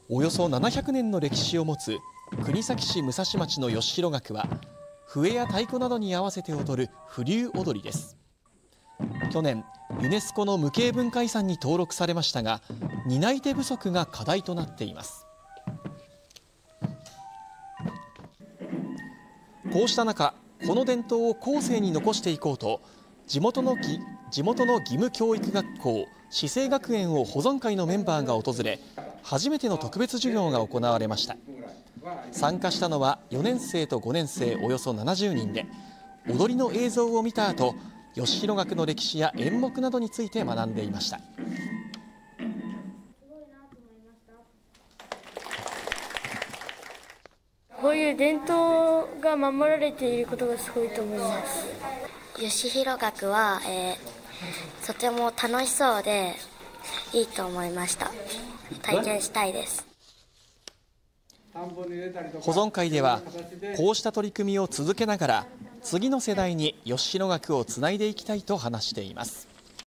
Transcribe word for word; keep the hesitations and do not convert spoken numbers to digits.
およそななひゃくねんの歴史を持つ国東市武蔵町の吉弘楽は、笛や太鼓などに合わせて踊る風流踊りです。去年ユネスコの無形文化遺産に登録されましたが、担い手不足が課題となっています。こうした中、この伝統を後世に残していこうと、地元のき地元の義務教育学校至聖学園を保存会のメンバーが訪れ、初めての特別授業が行われました。参加したのはよねん生とごねん生およそななじゅうにんで、踊りの映像を見た後、吉弘楽の歴史や演目などについて学んでいました。 こういう伝統が守られていることがすごいと思います。 吉弘楽は、えー、とても楽しそうでいいと思いました。体験したいです。 保存会ではこうした取り組みを続けながら、次の世代に吉弘楽をつないでいきたいと話しています。